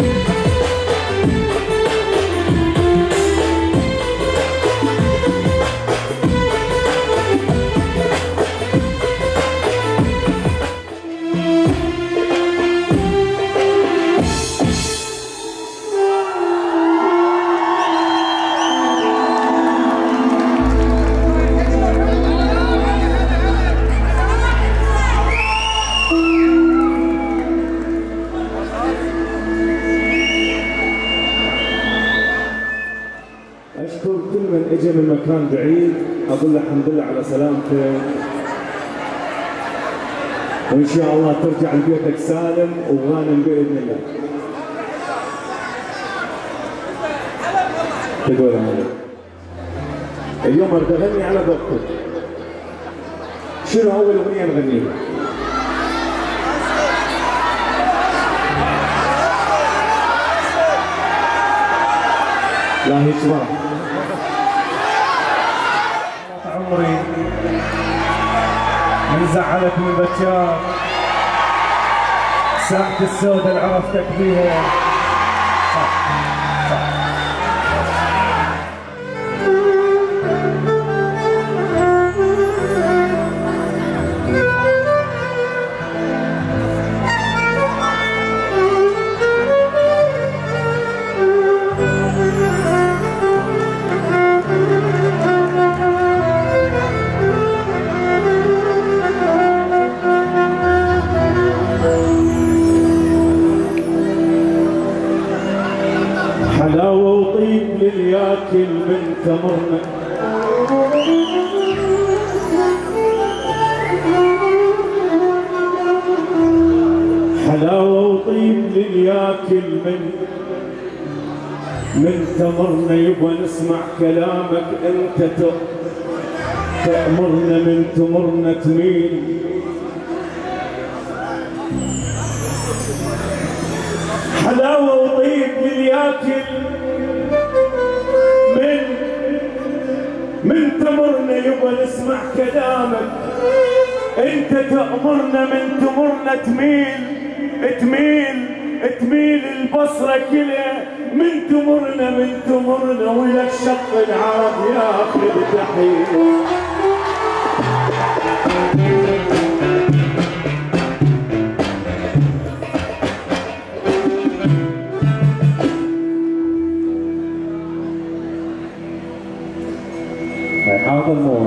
اجى من مكان بعيد اقول له الحمد لله على سلامتك، وان شاء الله ترجع لبيتك سالم وغانم باذن الله. تقول هذا اليوم اريد اغني على ذوقك. شنو اول اغنيه نغنيها؟ لا هيك ما عمري من زعلك من بكار، ساعة السوداء اللي عرفتك بيها. حلاوة وطيب للياكل من تمرنا، حلاوة وطيب للياكل من تمرنا. يبغى نسمع كلامك انت تأمرنا، من تمرنا تميل. حلاوة وطيب للياكل من تمرنا. يبغى نسمع كلامك انت تأمرنا، من تمرنا تميل البصرة كلها. من تمرنا ولك شق العرب ياخذ تحية. حاضر مو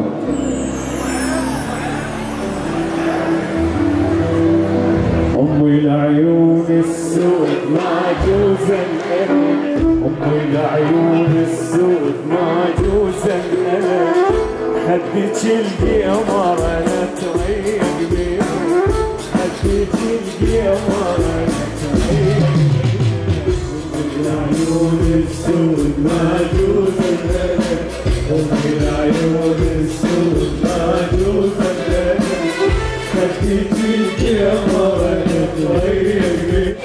أمي لعيون السود ما جوز الألم، أمي لعيون السود ما جوز الألم. خدك القمر أنا تغيب بيه، خدك القمر أنا تغيب بيه. أمي لعيون السود ما جوز الألم، أمي لعيون السود ما جوز الألم. خدك القمر أنا تغيب بيه.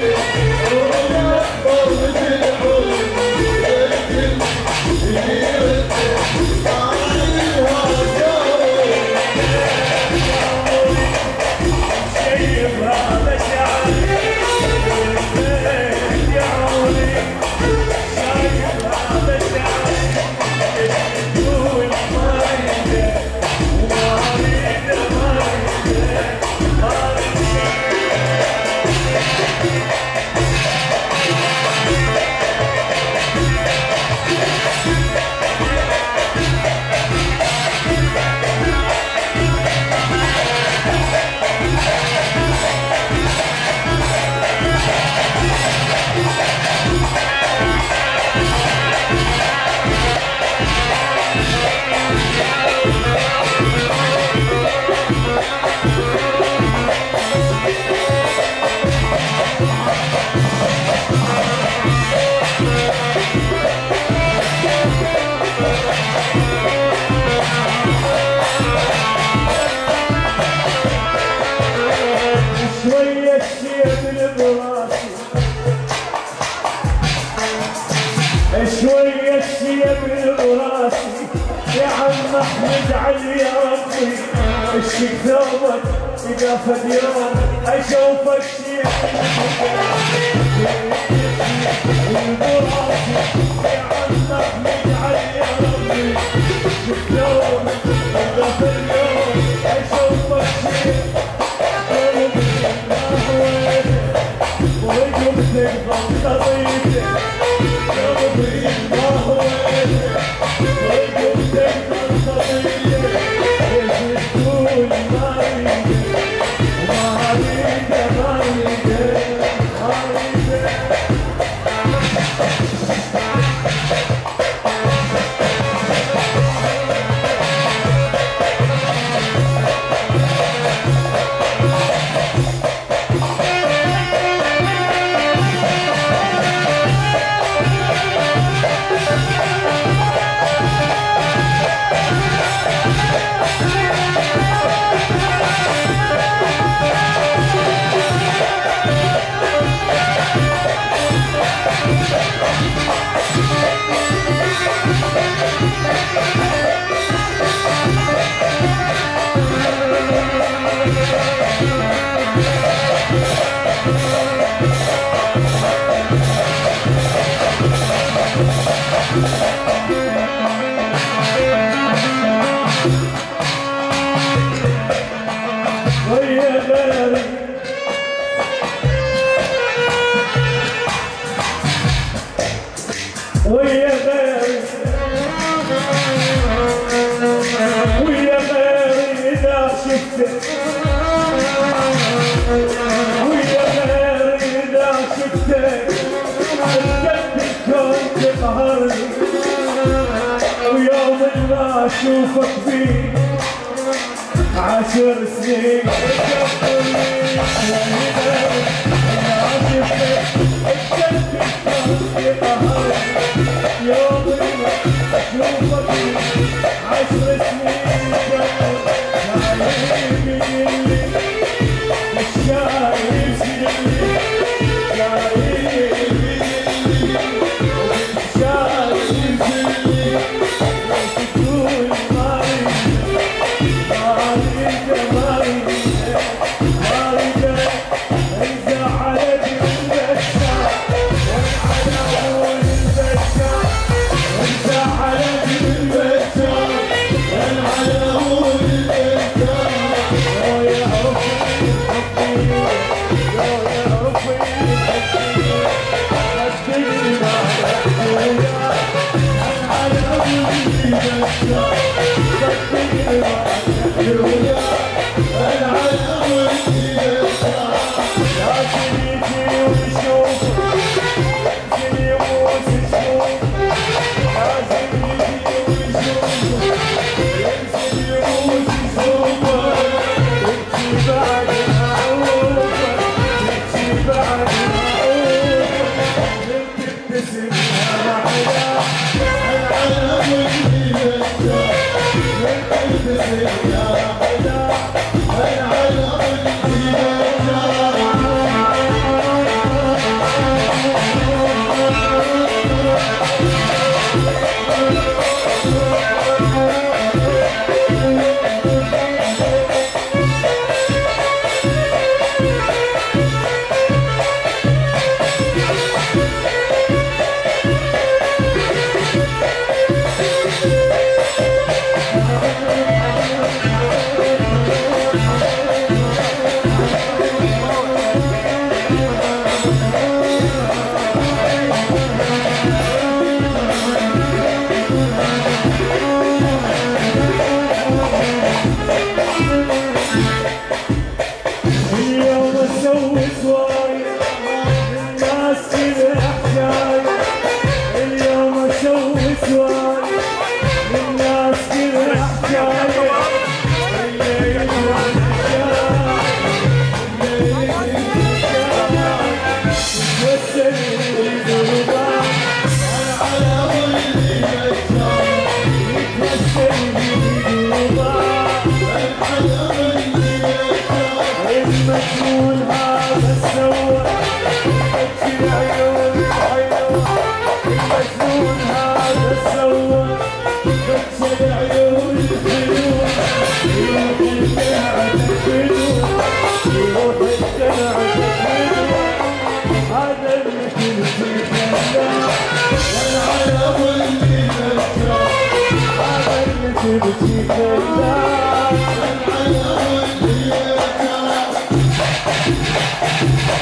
شوية الشيب براسي يا عم احمد علي يا ربي. اشك ثوبك اذا فد يوم اشوفك شيب اشوفك فيه 10 سنين يوم اشوفك فيه 10 سنين Thank you.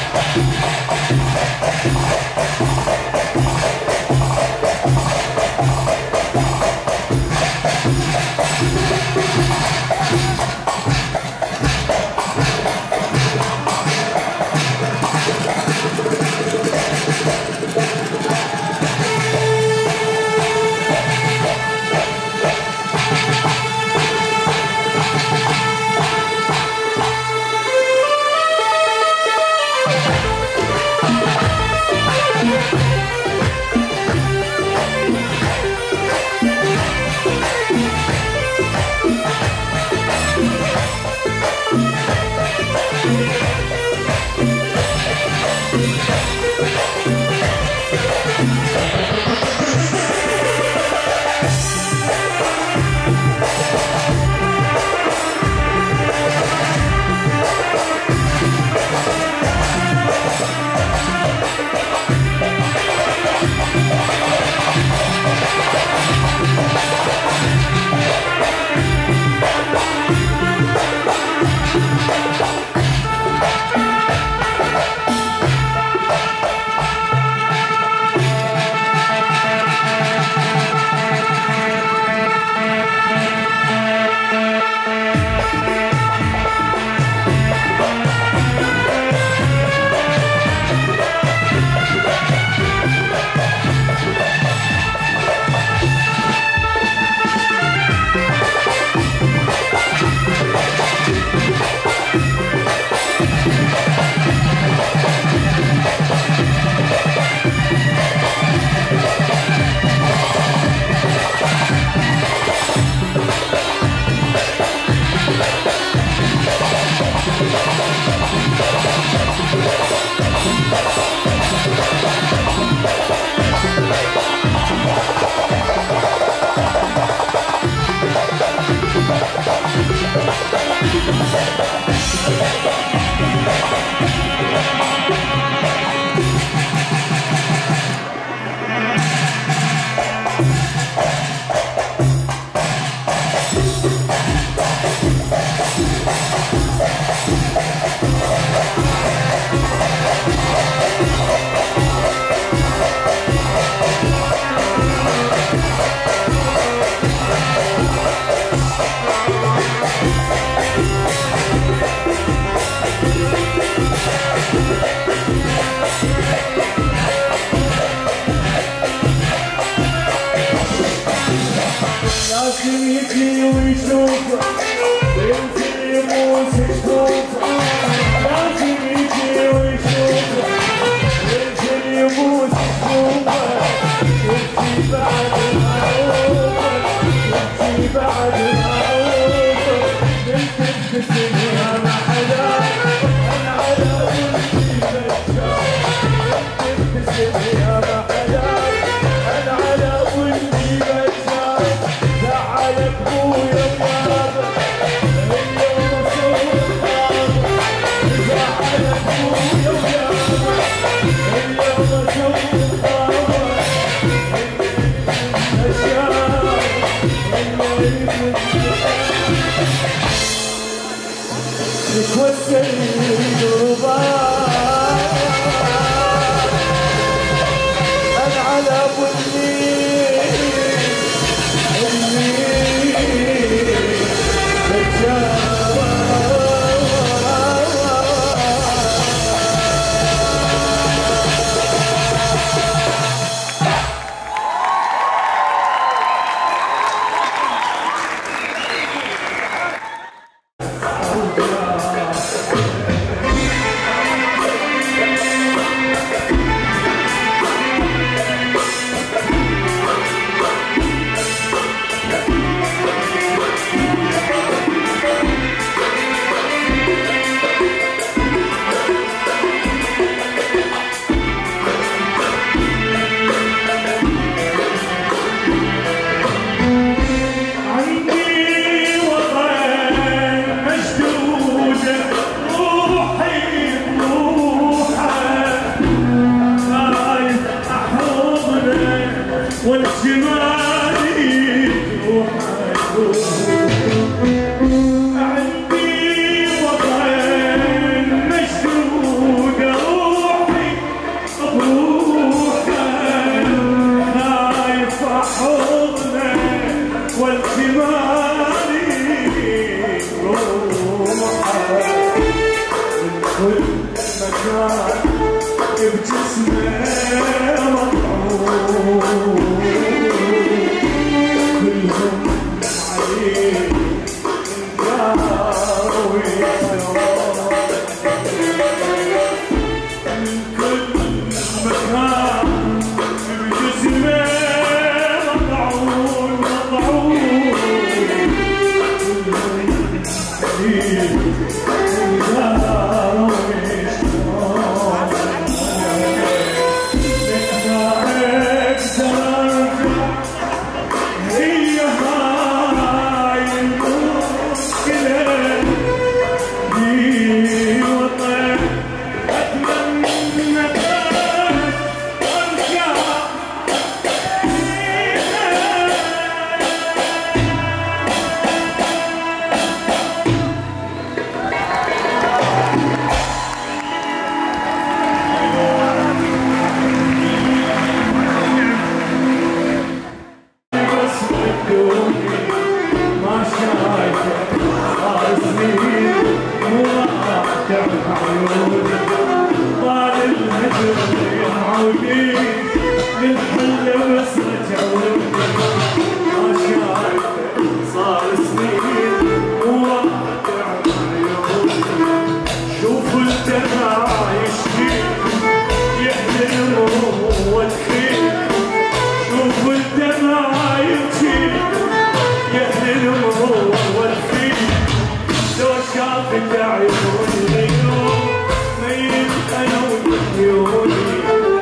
للحلة بس رجعوا ما شايفه صار سنين وواقع عيوني شوف الدمع يشكي يحزن وهو الخير شوف الدمع يبكي يحزن وهو الخير لو شافت عيوني اليوم ميت انا وعيوني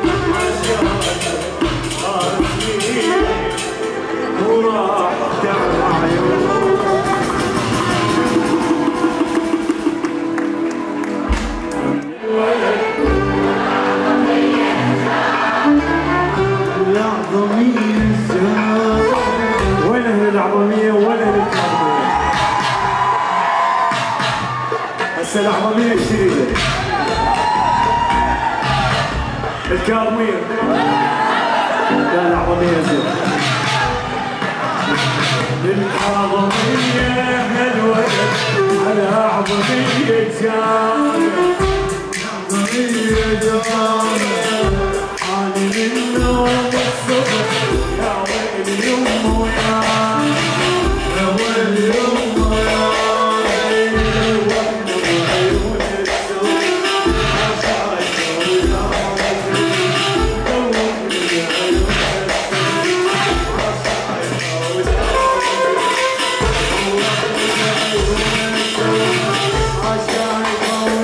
وراح دمع عيوني الأعظمية وين أهل الأعظمية وين أهل الكرمية؟ هسه الأعظمية الشديدة الكرمية لا الأعظمية زين الأعظمية هالولد على أعظمية جامد أعظمية جامد عاني من نوم الصبح يا ويل يمه يا ويل يمه يا عشاق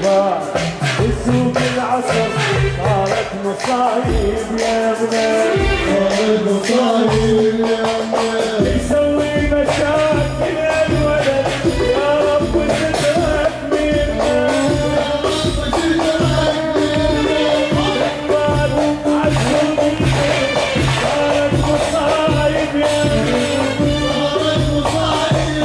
الشباب السوق العصر صارت مصايب يا ابني صارت مصايب يا ابني يسوي مشاكل الولد يا رب سترك منا يا رب سترك منا عالسوق صارت مصايب يا ابني صارت مصايب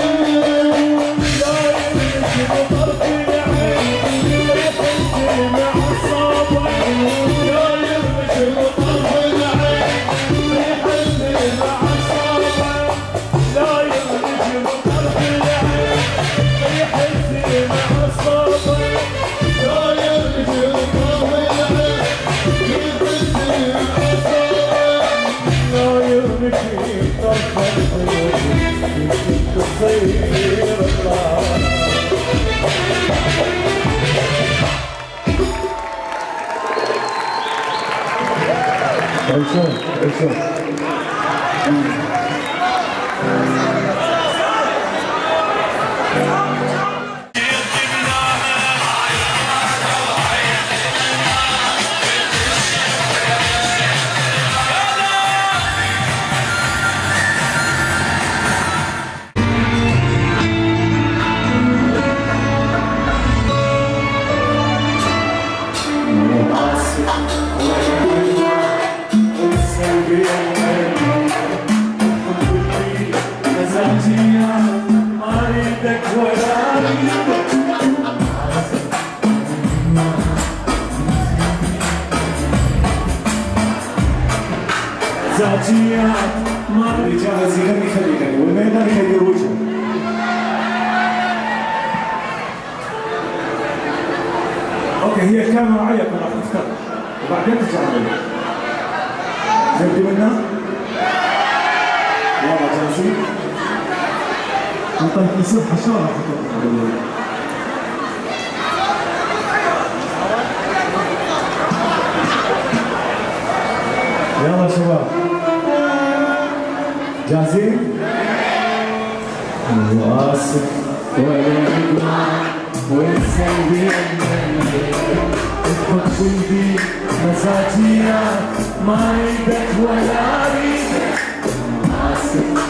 جاهز يغني خليه يغني والما يغني يدير وجهه. اوكي هي الكاميرا عيط راح تفتح وبعدين ترجع لي. نبدي منها؟ يلا جاهزين؟ انت يصير حشاره يلا شباب جاهزين؟ واسف ولا والسلبي تدخل قلبي مزاجيات ما يدك ولا ريدك واسف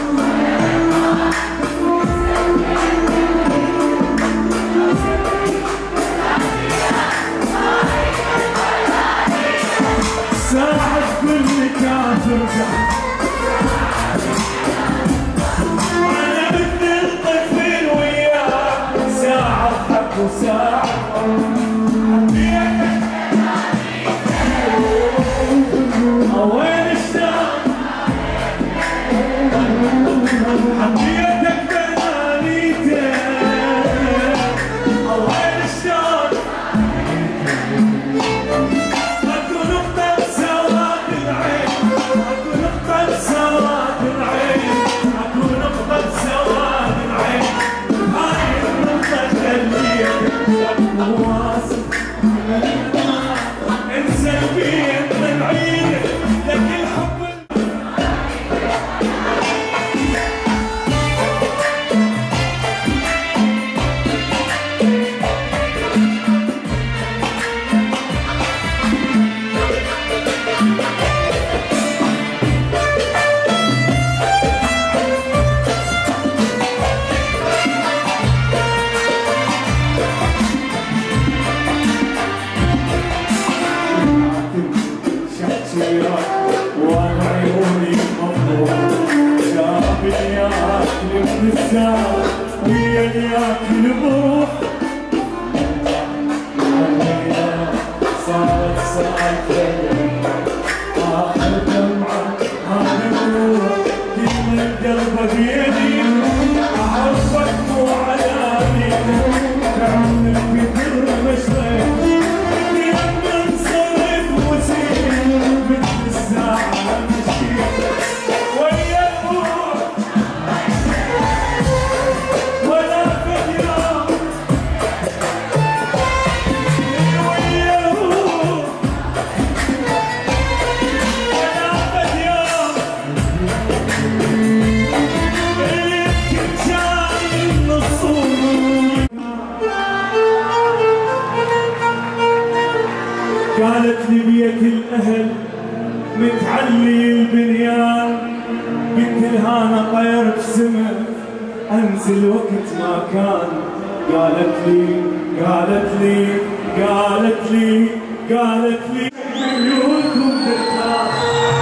ساعة تقول لك ترجع أنا مثل الطفل وياك ساعة أضحك وساعة وين اشتاق حبيتك بنانيتك وين اشتاق اكو نقطة سواد العين اكو نقطة سواد العين اكو نقطة سواد العين هاي النقطة اللي اكو واصل انسى البيت من عينك لك الحب قالت لي بيت الاهل متعلي البنيان، قلت لها انا طير بسما انزل وقت ما كان. قالت لي قالت لي قالت لي قالت لي بيوتكم ترتاح.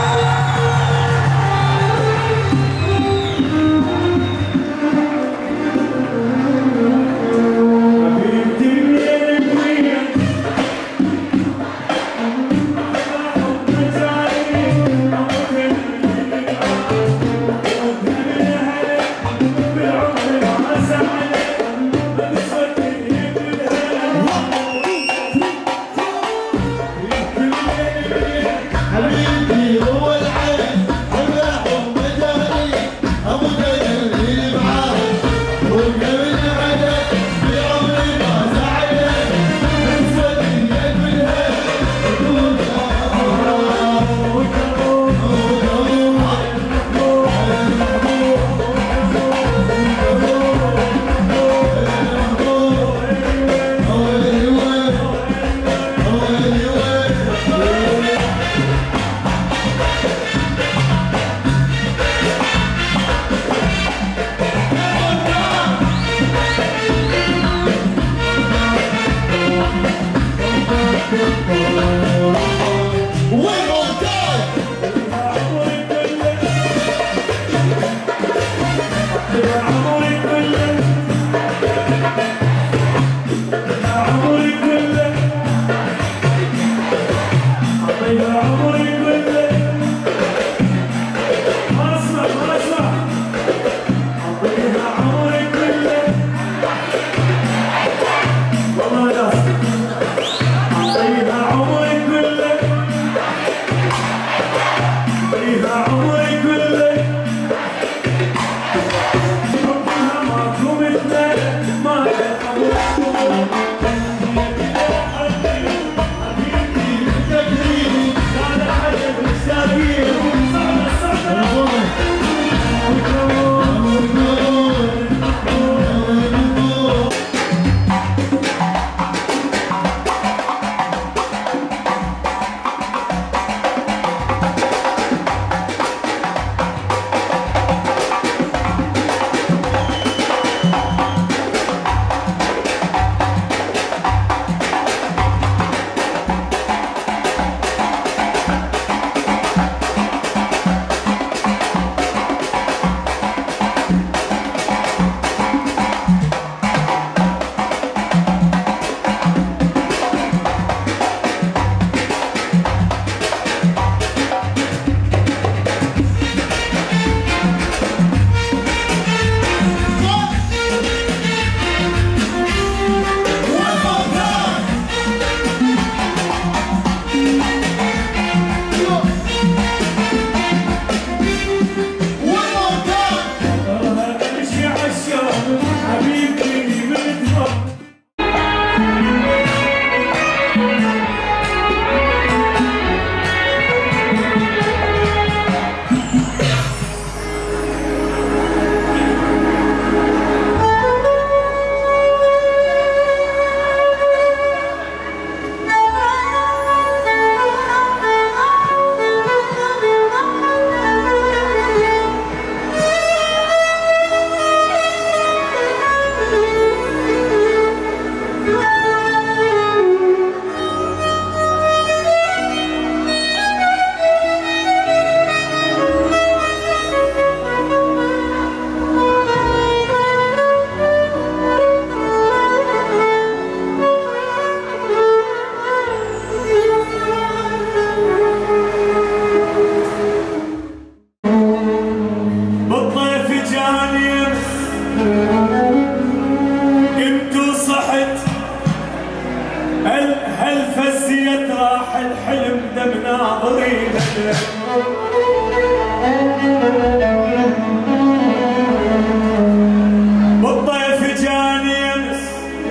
بالطيف جاني امس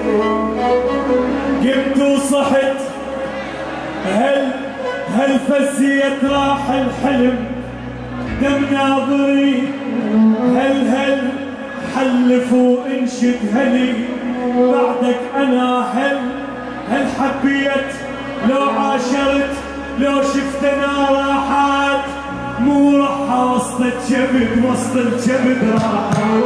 قمت وصحت هل فزيت راح الحلم دم ناظري هل حلف وانشد هلي بعدك انا هل حبيت لو عاشرت لو شفت انا راحات مو راحة وسط الكبد وسط الكبد راحات.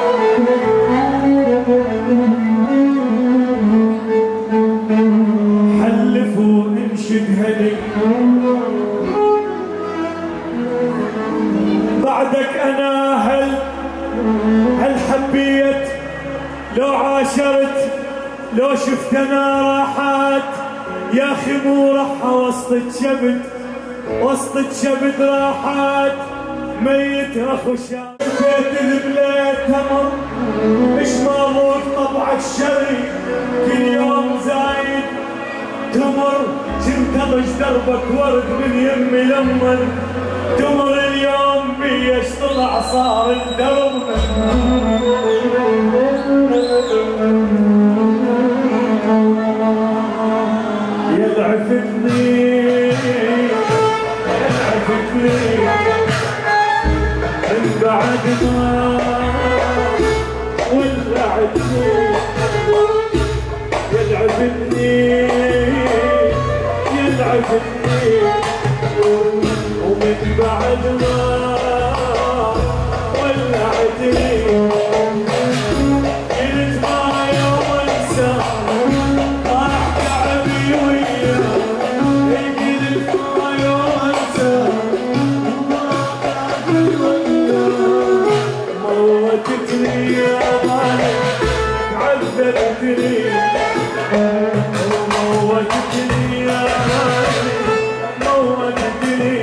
حلف وانشد هلي بعدك انا هل حبيت لو عاشرت لو شفت انا راحات يا اخي مو راحة وسط الكبد وسط الكبد راحات. ميت اخو شاب بيت البلاد تمر مش مضبوط طبعك الشري كل يوم زايد تمر كنت اضج دربك ورد من يمي لما تمر اليوم بيش طلع صار الدرب. يلعفتني من بعد ما ولعتني يلعفتني ومن بعد ما ولعتني قلت ما يوم انسى راح تعبي وياه. قلت ما يوم انسى موتتني يا غالي عذبتني موتتني يا غالي موتتني.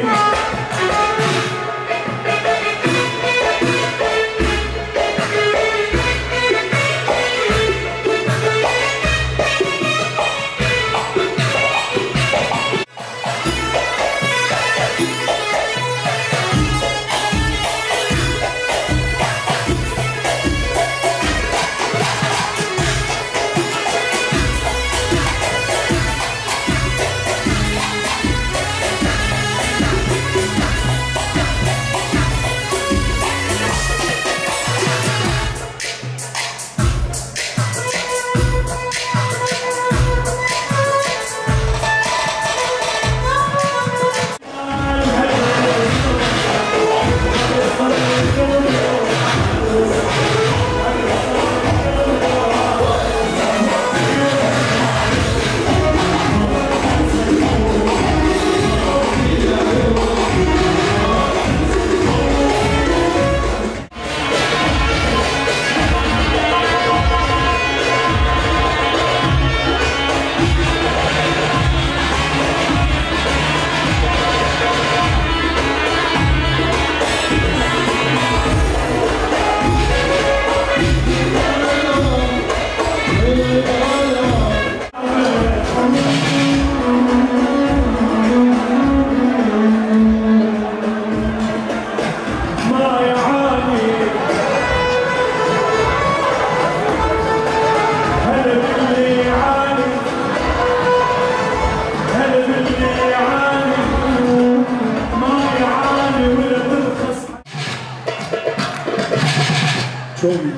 شوقي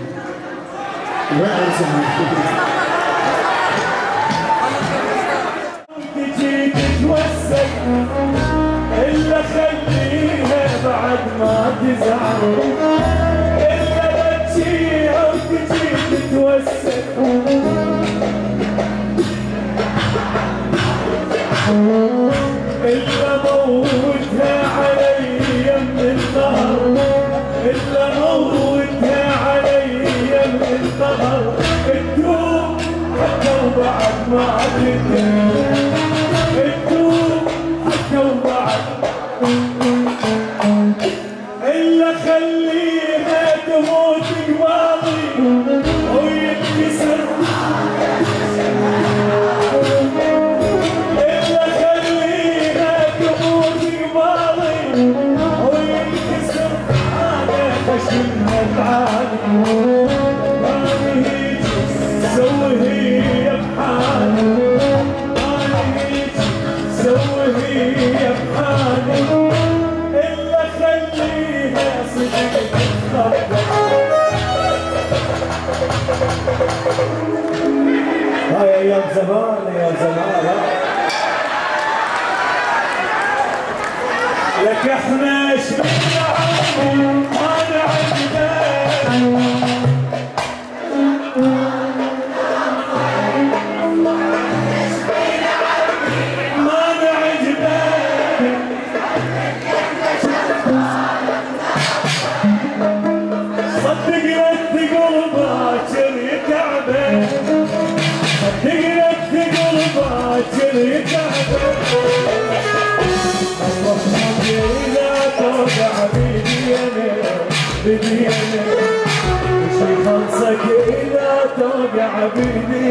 تجي تتوسل الا خليها بعد ما تزعل الا بتجيها وتجي تتوسل الا موتها علي من الظهر الا موتها علي من الظهر تدوم حتى وبعد ما تدوم تدوم حتى وبعد الا خليها تموت قواضي وينكسر الا خليها تموت قواضي وينكسر انا خشمها تعالي سوي هي بحالي سوي هي بحالي الا خليها صدق تتخبى. هاي ايام زمان ايام زمان. لك احنا شبينا عمري ما نعجبك شي خلصك إذا توقع بيدي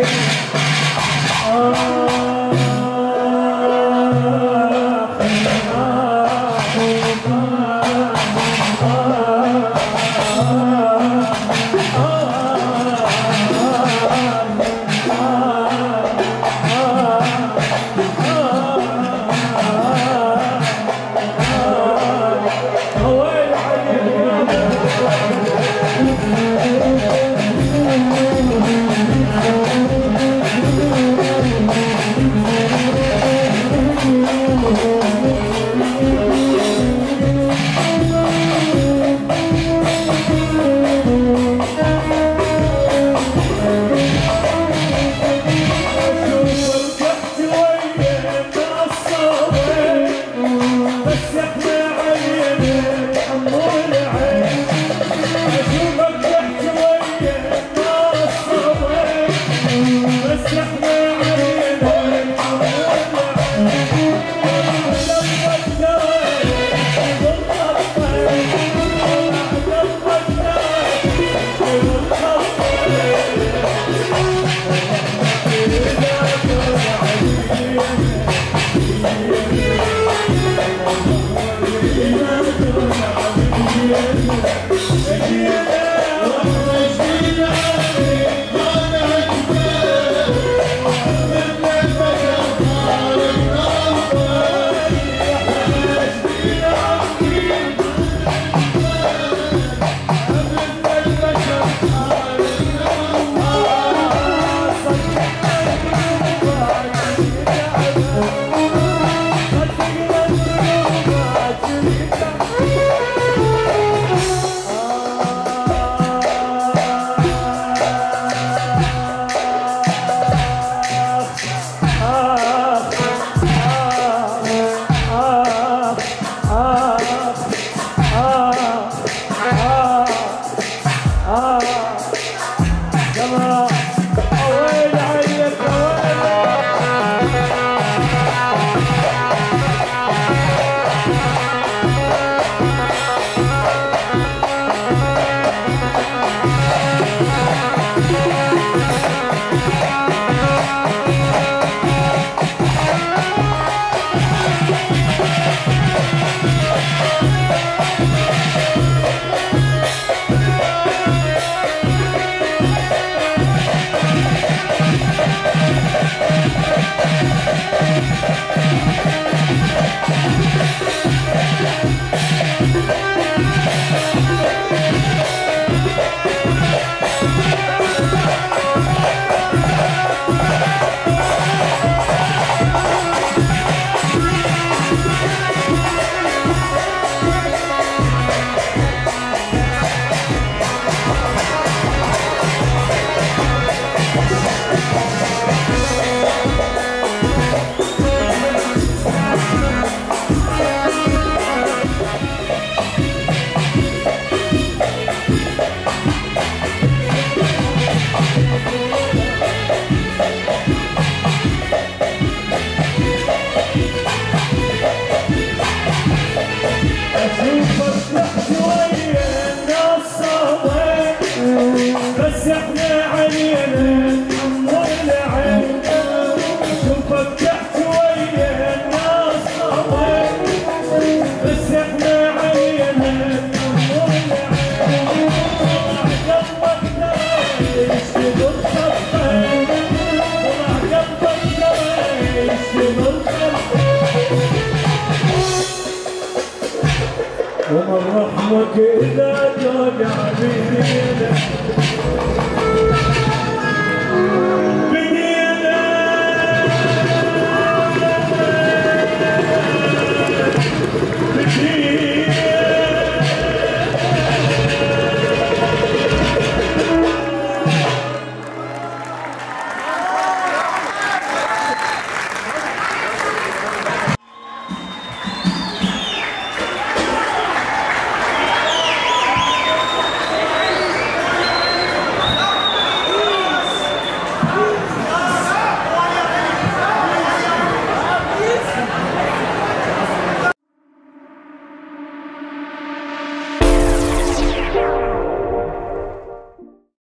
ومن رحمك إذا توقع بيدك